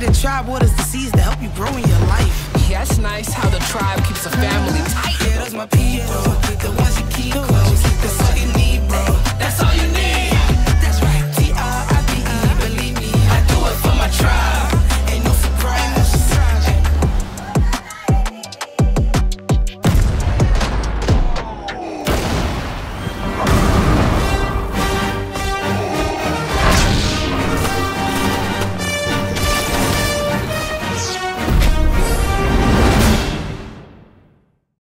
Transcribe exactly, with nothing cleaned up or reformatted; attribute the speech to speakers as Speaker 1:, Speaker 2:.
Speaker 1: the tribe waters the seeds to help you grow in your life.
Speaker 2: Yeah, it's nice how the tribe keeps a family tight.
Speaker 1: Yeah, that's my people, the ones you keep close. That's all you need, bro.